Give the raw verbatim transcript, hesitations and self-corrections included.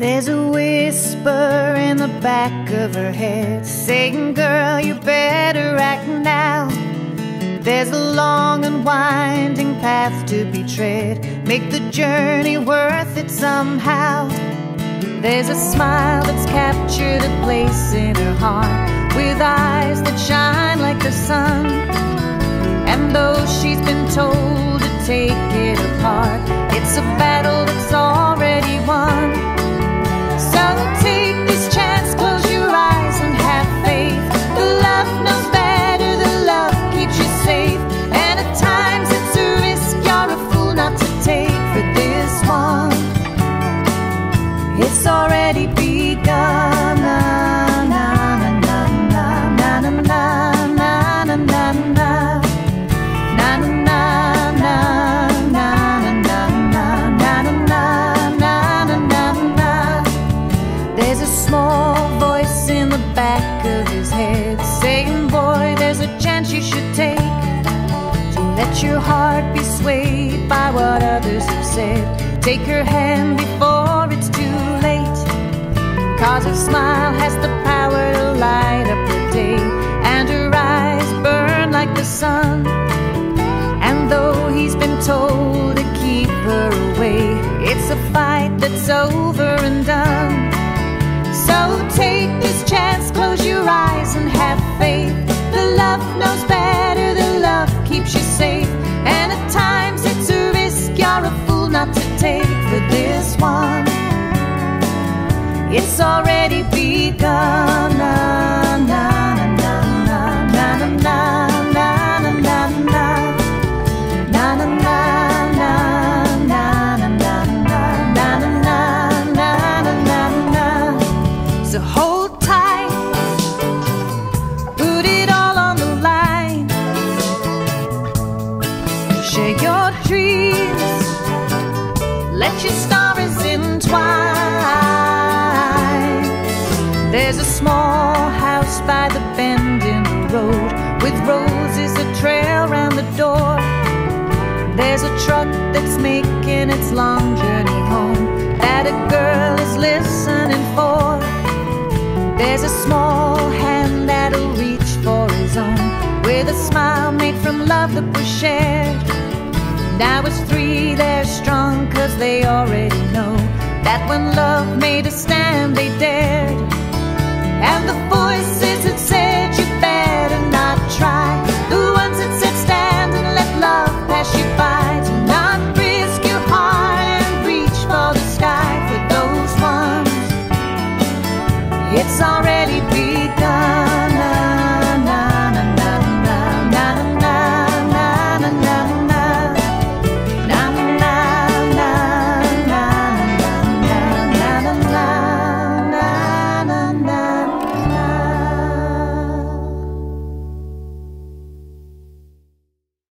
There's a whisper in the back of her head saying, girl, you better act now. There's a long and winding path to be tread. Make the journey worth it somehow. There's a smile that's captured a place in her heart, with eyes that shine like the sun. And though she's been told to take it apart, it's a battle that's already won. So take this chance, close your eyes and have faith. The love knows better, the love keeps you safe. And at times it's a risk you're a fool not to take for this one. It's already begun. Na, na, na, na, na, na, na, na, na, na, na. Na, na, na, na, na, na, na, na, na, na, na. There's a small voice in the back of his head saying, boy, there's a chance you should take. Don't let your heart be swayed by what others have said. Take her hand before it's too late, 'cause her smile has the power to light up the day, and her eyes burn like the sun. And though he's been told to keep her away, it's a fight that's over and done. So take this chance, close your eyes and have faith. The love knows better, the love keeps you safe. And at times it's a risk you're a fool not to take for this one. It's already begun. Na, na, na, na, na, na, na, na, na, na, na. Na, na, na, na, na, na, na, na, na, na, na, na, na. So hold tight, put it all on the line. Share your dreams, let your stars entwine. There's a small house by the bend in the road, with roses a trail round the door. There's a truck that's making its long journey home, that a girl is listening for. There's a small hand that'll reach for his own, with a smile made from love that was shared. Now it's three, they're strong, 'cause they already know that when love made a stand, they dared. And the voices that said you better not try, the ones that said stand and let love pass you by. Do not risk your heart and reach for the sky for those ones. It's already begun.